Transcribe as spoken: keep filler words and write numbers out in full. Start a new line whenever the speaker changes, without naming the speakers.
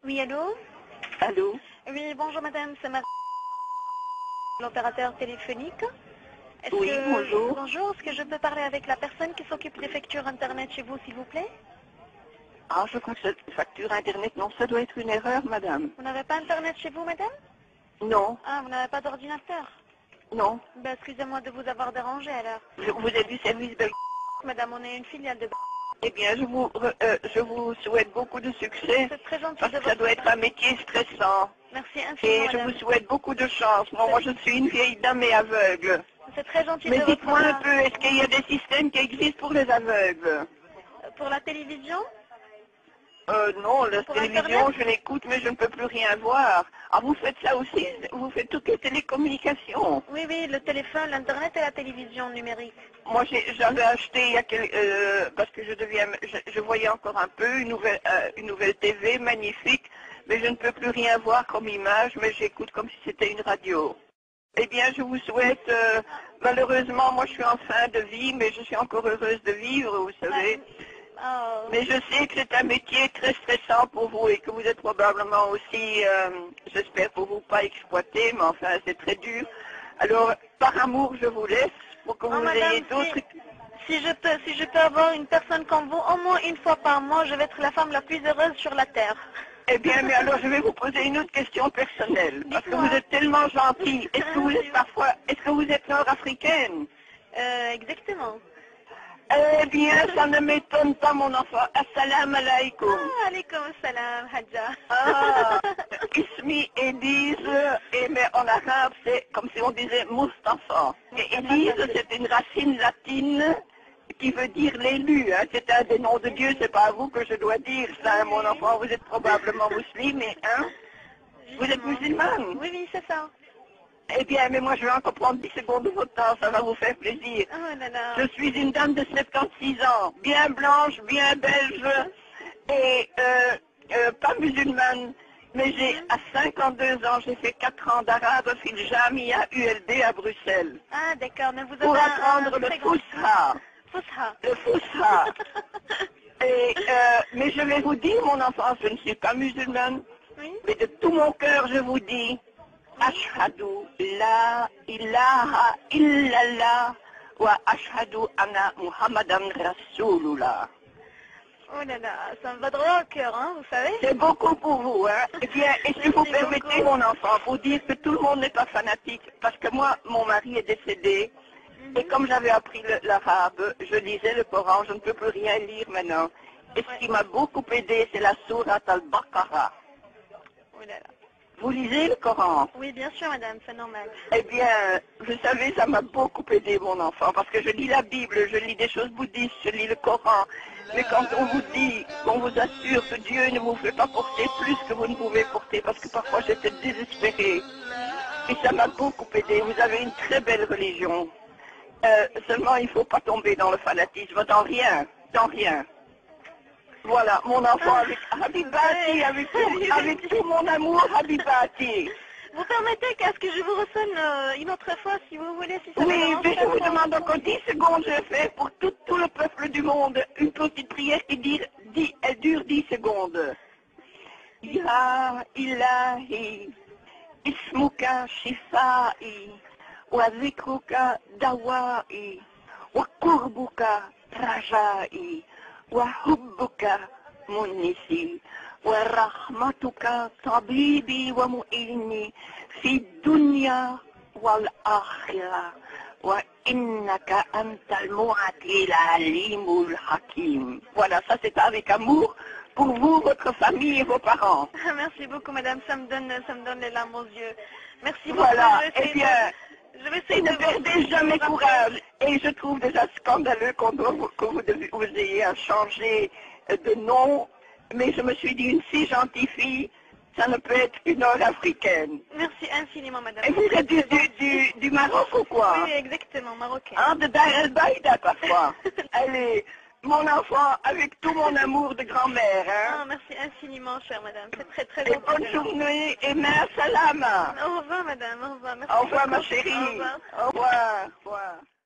Oui, allô?
Allô?
Oui, bonjour madame, c'est Marie, l'opérateur téléphonique. Est-ce
Oui,
que...
bonjour.
Bonjour, est-ce que je peux parler avec la personne qui s'occupe des factures internet chez vous, s'il vous plaît?
Ah, je crois que cette facture Internet, non, ça doit être une erreur, madame.
Vous n'avez pas internet chez vous, madame?
Non,
Ah, vous n'avez pas d'ordinateur?
non.
Ben, excusez-moi de vous avoir dérangé alors.
Je- vous êtes du service de...
Madame, on est une filiale de...
Eh bien, je vous, re- euh, je vous souhaite beaucoup de succès,
C'est très gentil
parce
de
que ça
votre
doit être
part.
un métier stressant.
Merci infiniment,
Et je
madame.
vous souhaite beaucoup de chance. Moi, moi, je suis une vieille dame et aveugle.
C'est très gentil
Mais
de votre
dites-moi un
part.
peu, est-ce qu'il y a des systèmes qui existent pour les aveugles?
Pour la télévision?
Euh, non, la
Pour
télévision,
Internet?
je l'écoute, mais je ne peux plus rien voir. Ah, vous faites ça aussi? Vous faites toutes les télécommunications?
Oui, oui, le téléphone, l'internet et la télévision numérique.
Moi, j'ai- j'avais acheté il y a quel- euh, parce que je deviens, je, je voyais encore un peu une nouvelle, euh, une nouvelle T V magnifique, mais je ne peux plus rien voir comme image, mais j'écoute comme si c'était une radio. Eh bien, je vous souhaite, euh, malheureusement, moi je suis en fin de vie, mais je suis encore heureuse de vivre, vous savez.
Ah,
Mais je sais que c'est un métier très stressant pour vous et que vous êtes probablement aussi, euh, j'espère pour vous, pas exploité, mais enfin c'est très dur. Alors, par amour, je vous laisse pour que
oh,
vous
madame,
ayez d'autres...
si, si je peux, si je peux avoir une personne comme vous, au moins une fois par mois, je vais être la femme la plus heureuse sur la terre.
Eh bien, mais alors je vais vous poser une autre question personnelle, parce que
Dites-moi.
vous êtes tellement gentil. Est-ce que vous êtes parfois, est-ce que vous êtes nord-africaine?
Euh, exactement.
Eh bien, ça ne m'étonne pas, mon enfant. Assalamu alaikum.
Ah, alaikum salam, Hadja.
Ah, Ismi Élise, et mais en arabe, c'est comme si on disait Mustafa. Et Élise, c'est une racine latine qui veut dire l'élu. Hein. C'est un des noms de Dieu, c'est pas à vous que je dois dire ça, hein, mon enfant. Vous êtes probablement musulmane, hein? Vous êtes
Justement.
musulmane?
Oui, oui, c'est ça.
Eh bien, mais moi, je vais encore prendre dix secondes de votre temps, ça va vous faire plaisir.
Oh là là.
Je suis une dame de soixante-seize ans, bien blanche, bien belge, et euh, euh, pas musulmane, mais j'ai, à cinquante-deux ans, j'ai fait quatre ans d'arabe, fil Jamia U L D à Bruxelles,
Ah, d'accord, mais vous avez
pour
un,
apprendre
un
le
très grand...
Fusha.
Fusha.
Le Fusha. Et, euh, mais je vais vous dire, mon enfant, je ne suis pas musulmane,
Oui.
mais de tout mon cœur, je vous dis, Ashhadu la ilaha illallah wa ashhadu anna Muhammadan Rasulullah.
Oh là là, ça me va droit au cœur, hein, vous savez.
C'est beaucoup pour vous, hein. Eh bien, et si vous
Merci
permettez,
beaucoup.
mon enfant, pour dire que tout le monde n'est pas fanatique, parce que moi, mon mari est décédé, et comme j'avais appris le- l'arabe, je lisais le Coran, je ne peux plus rien lire maintenant. Et ce qui m'a beaucoup aidé, c'est la sourate al-Baqarah.
Oh là là.
Vous lisez le Coran?
Oui, bien sûr, madame, c'est normal.
Eh bien, vous savez, ça m'a beaucoup aidé, mon enfant, parce que je lis la Bible, je lis des choses bouddhistes, je lis le Coran. Mais quand on vous dit, qu'on vous assure que Dieu ne vous fait pas porter plus que vous ne pouvez porter, parce que parfois j'étais désespérée, et ça m'a beaucoup aidé. Vous avez une très belle religion. Euh, seulement, il ne faut pas tomber dans le fanatisme, dans rien, dans rien. Voilà, mon enfant avec Habibati, avec tout, avec tout mon amour, Habibati.
Vous permettez qu'à ce que je vous ressonne euh, une autre fois, si vous voulez, si ça
Oui,
vous dérange
mais je
pas
vous
trop.
demande encore dix secondes, je fais pour tout, tout le peuple du monde une petite prière qui dit, dit, elle dure dix secondes. Ya ilahi, ismuka shifai, wa zikruka dawai, wa kurbuka rajai, wa hubbuka munisi, wa rahmatuka tabibi wa mu'ini, fi dunya والآخرة وإنك أنت المعطي العليم الحكيم. Voilà, ça c'est avec amour pour vous, votre famille et vos parents.
Merci beaucoup, madame, ça me donne, ça me donne les larmes aux yeux. Merci beaucoup.
Voilà,
je vais
eh
essayer
bien,
de- je vais
et
essayer
ne
de
perdez
vous-
jamais
vous
courage. Et je trouve déjà scandaleux qu'on doit vous- que vous, devez- vous ayez à changer de nom, mais je me suis dit, une si gentille fille, ça ne peut être qu'une nord-africaine.
Merci infiniment, madame.
Et vous
C'est
êtes du,
très
du, du, du Maroc ou quoi?
Oui, exactement, marocain.
Ah, de Dar el Baïda parfois. Allez, mon enfant, avec tout mon amour de grand-mère,
Ah,
hein.
merci infiniment, chère madame. C'est très, très
Et
gentil.
bonne journée et ma salama.
Au revoir, madame. Au revoir. Merci
Au revoir, ma
beaucoup.
chérie.
Au revoir.
Au revoir. Au revoir.